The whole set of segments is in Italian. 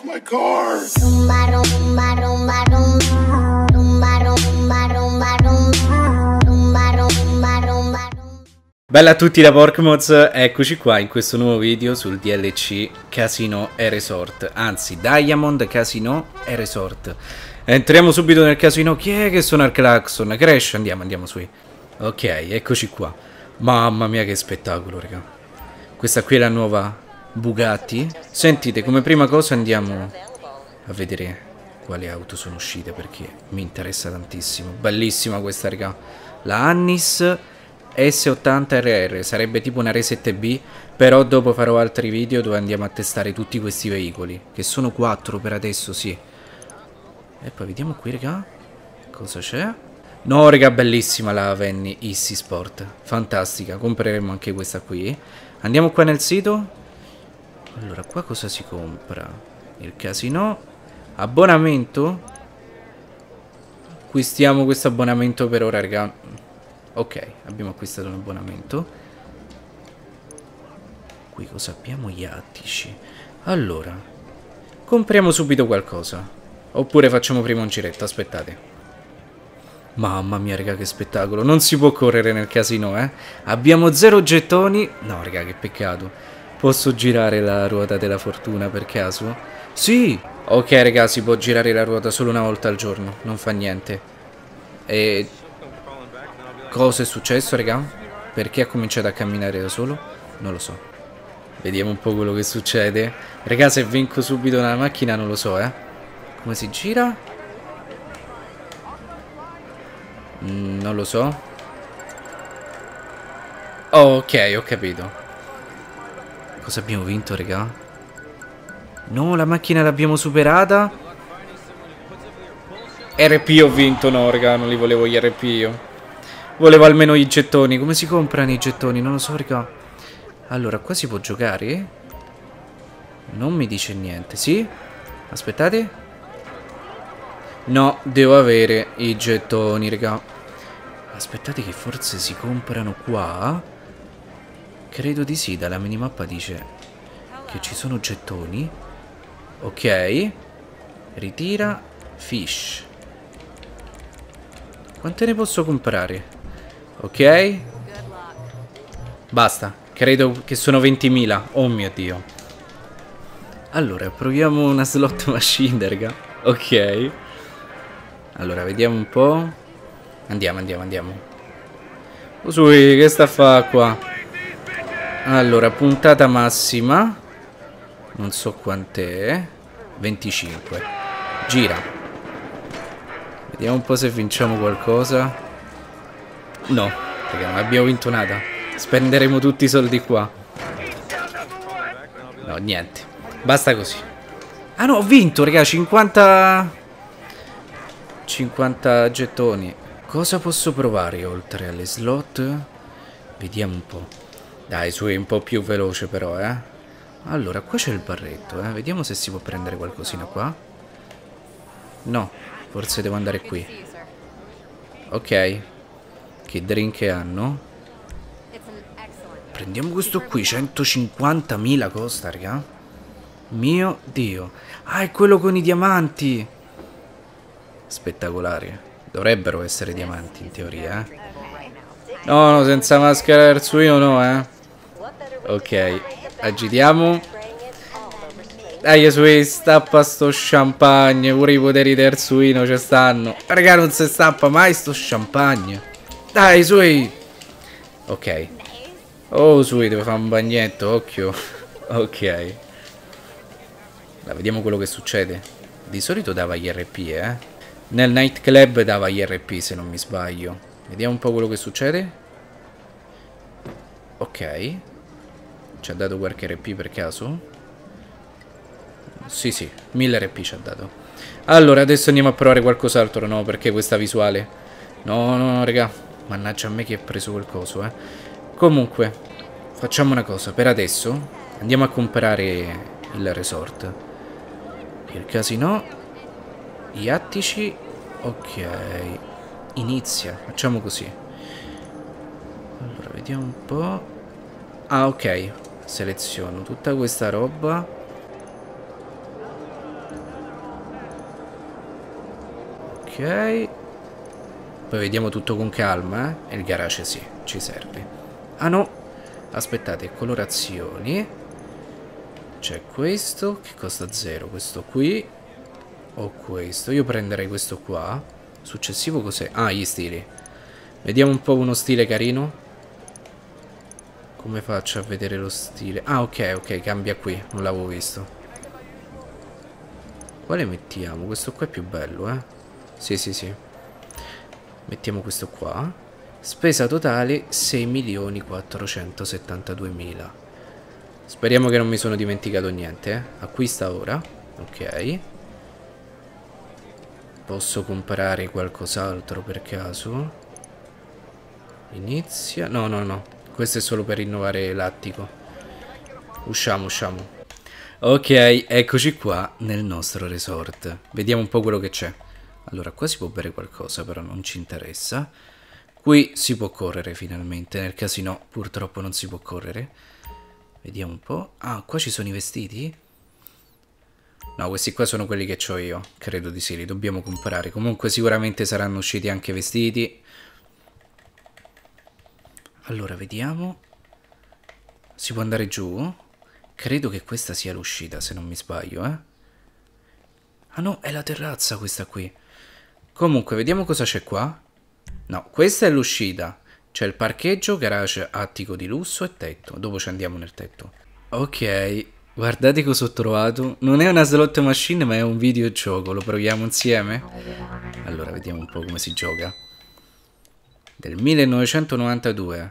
my car. Bella a tutti da Porkmoz, eccoci qua in questo nuovo video sul DLC Casino e Resort, anzi Diamond Casino e Resort. Entriamo subito nel casino. Chi è che suona il clacson? Crash, andiamo su. Ok, eccoci qua. Mamma mia che spettacolo, raga. Questa qui è la nuova Bugatti. Sentite, come prima cosa andiamo a vedere quali auto sono uscite, perché mi interessa tantissimo. Bellissima questa, raga. La Annis S80RR, sarebbe tipo una Reset B, però dopo farò altri video dove andiamo a testare tutti questi veicoli, che sono 4 per adesso, sì. E poi vediamo qui, raga, cosa c'è. No, raga, bellissima la Avenni Easy Sport, fantastica, compreremo anche questa qui. Andiamo qua nel sito. Allora, qua cosa si compra? Il casino, abbonamento. Acquistiamo questo abbonamento per ora, raga. Ok, abbiamo acquistato un abbonamento. Qui cosa abbiamo? Gli attici. Allora, compriamo subito qualcosa. Oppure facciamo prima un giretto, aspettate. Mamma mia, raga, che spettacolo. Non si può correre nel casino, eh. Abbiamo 0 gettoni. No, raga, che peccato. Posso girare la ruota della fortuna per caso? Sì! Ok, raga, si può girare la ruota solo una volta al giorno. Non fa niente. E... cosa è successo, raga? Perché ha cominciato a camminare da solo? Non lo so. Vediamo un po' quello che succede. Raga, se vinco subito nella macchina non lo so, eh. Come si gira? Non lo so. Oh, ok, ho capito. Cosa abbiamo vinto, raga? No, la macchina l'abbiamo superata. RP ho vinto, no, raga, non li volevo gli RP io. Volevo almeno i gettoni. Come si comprano i gettoni? Non lo so, raga. Allora, qua si può giocare? Non mi dice niente. Sì? Aspettate. No, devo avere i gettoni, raga. Aspettate che forse si comprano qua. Credo di sì, dalla minimappa dice che ci sono gettoni. Ok. Ritira. Fish. Quante ne posso comprare? Ok. Basta. Credo che sono 20.000. Oh mio Dio. Allora, proviamo una slot machine, raga. Ok. Allora, vediamo un po'. Andiamo. Usui, che sta a fa qua? Allora, puntata massima. Non so quant'è. 25. Gira. Vediamo un po' se vinciamo qualcosa. No, perché non abbiamo vinto nada. Spenderemo tutti i soldi qua. No, niente. Basta così. Ah no, ho vinto, raga, 50 gettoni. Cosa posso provare oltre alle slot? Vediamo un po'. Dai, su, è un po' più veloce però, eh. Allora, qua c'è il barretto, eh. Vediamo se si può prendere qualcosina qua. No, forse devo andare qui. Ok. Che drink hanno? Prendiamo questo qui. 150.000 costa, raga. Mio Dio. Ah, è quello con i diamanti. Spettacolare. Dovrebbero essere diamanti in teoria, eh. No, senza maschera del suino no, eh. Ok, agitiamo. Dai, Sui, stappa sto champagne. Pure i poteri del suino ci stanno. Raga, non si stappa mai sto champagne. Dai, Sui. Ok. Oh, Sui, deve fare un bagnetto, occhio. Ok. Allora, vediamo quello che succede. Di solito dava gli RP, eh. Nel nightclub dava gli RP, se non mi sbaglio. Vediamo un po' quello che succede. Ok. Ci ha dato qualche RP per caso? Sì, 1000 RP ci ha dato. Allora, adesso andiamo a provare qualcos'altro. No, perché questa visuale? No, raga. Mannaggia a me che ho preso quel coso, eh. Comunque, facciamo una cosa. Per adesso andiamo a comprare il resort. Il casino. Gli attici. Ok. Inizia. Facciamo così. Allora, vediamo un po'. Ah, ok. Seleziono tutta questa roba. Ok. Poi vediamo tutto con calma, eh? E il garage sì, ci serve. Ah no, aspettate, colorazioni. C'è questo, che costa 0, questo qui. O questo, io prenderei questo qua. Successivo cos'è? Ah, gli stili. Vediamo un po' uno stile carino. Come faccio a vedere lo stile? Ah, ok, ok, cambia qui, non l'avevo visto. Quale mettiamo? Questo qua è più bello, eh? Sì, sì, sì. Mettiamo questo qua. Spesa totale 6.472.000. Speriamo che non mi sono dimenticato niente, eh? Acquista ora. Ok. Posso comprare qualcos'altro per caso? Inizia. No, no, no. Questo è solo per rinnovare l'attico. Usciamo, usciamo. Ok, eccoci qua nel nostro resort. Vediamo un po' quello che c'è. Allora, qua si può bere qualcosa, però non ci interessa. Qui si può correre finalmente. Nel casino purtroppo non si può correre. Vediamo un po'. Ah, qua ci sono i vestiti? No, questi qua sono quelli che ho io. Credo di sì, li dobbiamo comprare. Comunque sicuramente saranno usciti anche vestiti. Allora, vediamo. Si può andare giù? Credo che questa sia l'uscita, se non mi sbaglio, eh. Ah no, è la terrazza questa qui. Comunque, vediamo cosa c'è qua. No, questa è l'uscita. C'è il parcheggio, garage, attico di lusso e tetto. Dopo ci andiamo nel tetto. Ok, guardate cosa ho trovato. Non è una slot machine, ma è un videogioco. Lo proviamo insieme? Allora, vediamo un po' come si gioca. Del 1992.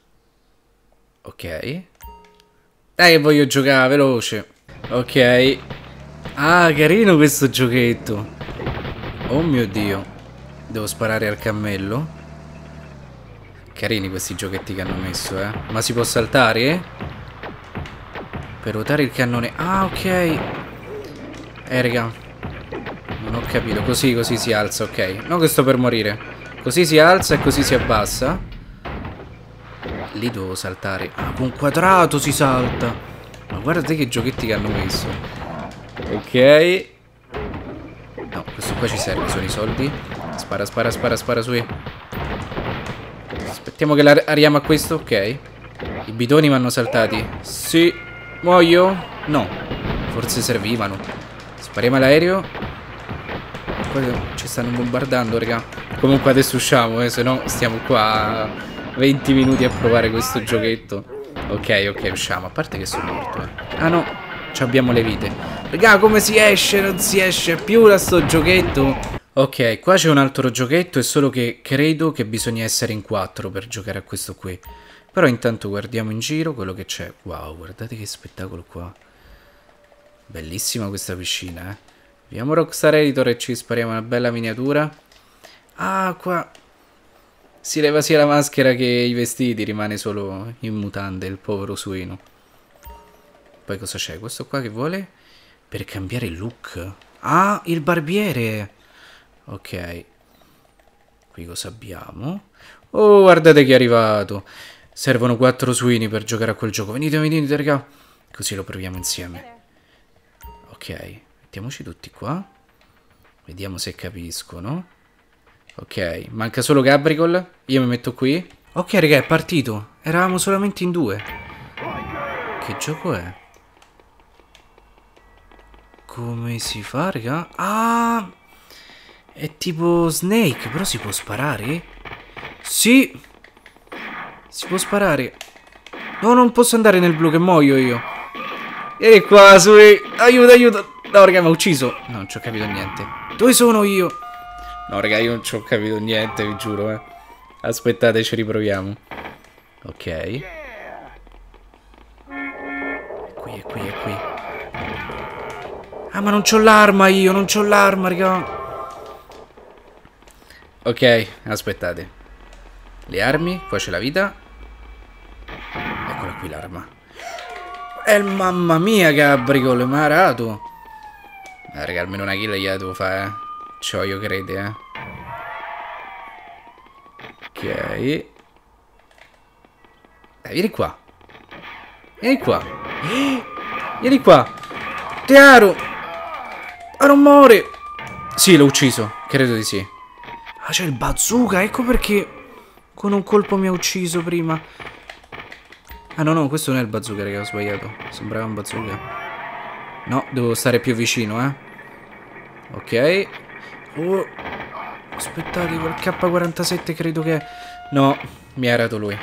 Ok. Dai, voglio giocare, veloce. Ok. Ah, carino questo giochetto. Oh mio Dio. Devo sparare al cammello. Carini questi giochetti che hanno messo, eh. Ma si può saltare? Per ruotare il cannone. Ah, ok. Raga. Non ho capito. Così si alza, ok. No che sto per morire. Così si alza e così si abbassa. Lì devo saltare. Ah, con quadrato si salta. Ma guardate che giochetti che hanno messo. Ok. No, questo qua ci serve, sono i soldi. Spara, spara, spara, spara su. Aspettiamo che arriviamo a questo, ok. I bidoni mi hanno saltati. Sì. Muoio? No. Forse servivano. Spariamo all'aereo. Qua ci stanno bombardando, raga. Comunque adesso usciamo, se no stiamo qua 20 minuti a provare questo giochetto. Ok, ok, usciamo. A parte che sono morto, eh. Ah no, abbiamo le vite. Raga, come si esce? Non si esce più da sto giochetto. Ok, qua c'è un altro giochetto, è solo che credo che bisogna essere in 4 per giocare a questo qui. Però intanto guardiamo in giro quello che c'è. Wow, guardate che spettacolo qua. Bellissima questa piscina, eh. Vediamo Rockstar Editor e ci spariamo una bella miniatura. Ah, qua si leva sia la maschera che i vestiti, rimane solo in mutande il povero suino. Poi cosa c'è? Questo qua che vuole? Per cambiare il look. Ah, il barbiere. Ok. Qui cosa abbiamo? Oh, guardate chi è arrivato. Servono 4 suini per giocare a quel gioco. Venite, venite, raga. Così lo proviamo insieme. Ok, mettiamoci tutti qua. Vediamo se capiscono. Ok, manca solo Gabricol. Io mi metto qui. Ok, raga, è partito. Eravamo solamente in 2. Che gioco è? Come si fa, raga? Ah! È tipo Snake, però si può sparare? Sì! Si può sparare. No, non posso andare nel blu che muoio io. Vieni qua, su. Aiuto, aiuto. No, raga, mi ha ucciso. No, non ci ho capito niente. Dove sono io? No, raga, io non ci ho capito niente, vi giuro, eh. Aspettate, ci riproviamo. Ok. È qui, è qui, è qui. Ah, ma non c'ho l'arma io, non c'ho l'arma, raga. Ok, aspettate. Le armi, qua c'è la vita. Eccola qui l'arma. Mamma mia, Gabricol, mi ha arato. Raga, almeno una kill gliela devo fare, eh. C'ho io crede, eh. Ok. Vieni qua. Vieni qua. Vieni qua. Tearo. Ah, non muore. Sì, l'ho ucciso. Credo di sì. Ah, c'è il bazooka, ecco perché con un colpo mi ha ucciso prima. Ah no, no, questo non è il bazooka, raga, ho sbagliato. Sembrava un bazooka. No, devo stare più vicino, Ok. Oh, aspettate, quel K47 credo che... No, mi ha erato lui.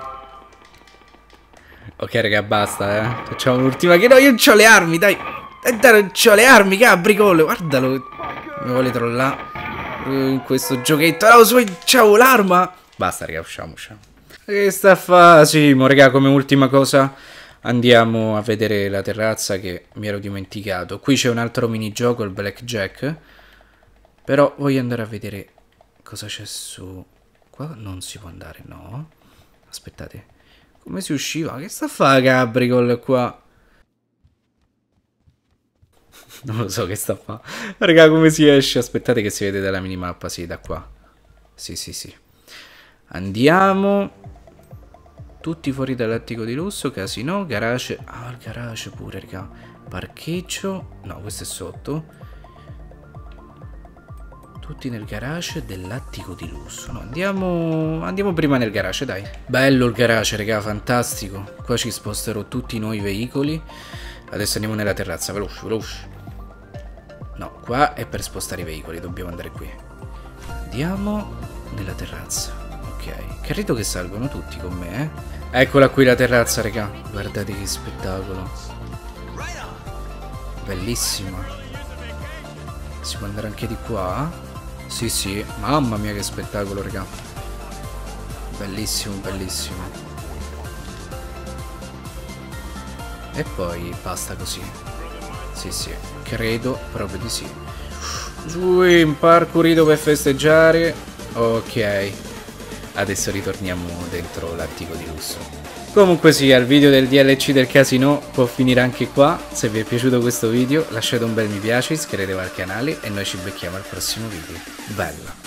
Ok, raga, basta, Facciamo l'ultima che no, io non c'ho le armi, dai. Dai, non c'ho le armi, cabricol. Guardalo. Mi vuole trollare in questo giochetto. No, c'avevo l'arma. Basta, raga, usciamo. Che sta a fa? Sì, mo, raga, come ultima cosa andiamo a vedere la terrazza che mi ero dimenticato. Qui c'è un altro minigioco, il blackjack. Però voglio andare a vedere cosa c'è su... Qua non si può andare, no? Aspettate. Come si usciva? Che sta a fare Gabricol qua? Non lo so che sta a fare. Raga, come si esce? Aspettate che si vede dalla minimappa. Sì, da qua. Sì. Andiamo. Tutti fuori dall'attico di lusso. Casino, garage. Ah, il garage pure, raga. Parcheggio. No, questo è sotto. Tutti nel garage dell'attico di lusso. No, andiamo prima nel garage, dai. Bello il garage, raga, fantastico. Qua ci sposterò tutti i nuovi veicoli. Adesso andiamo nella terrazza, veloce. No, qua è per spostare i veicoli, dobbiamo andare qui. Andiamo nella terrazza. Ok, credo che salgono tutti con me, Eccola qui la terrazza, raga. Guardate che spettacolo. Bellissima. Si può andare anche di qua? Sì, mamma mia che spettacolo, raga. Bellissimo. E poi basta così. Sì, credo proprio di sì. Un parkourito per festeggiare. Ok. Adesso ritorniamo dentro l'attico di lusso. Comunque sia, il video del DLC del casino può finire anche qua. Se vi è piaciuto questo video lasciate un bel mi piace, iscrivetevi al canale e noi ci becchiamo al prossimo video. Bella!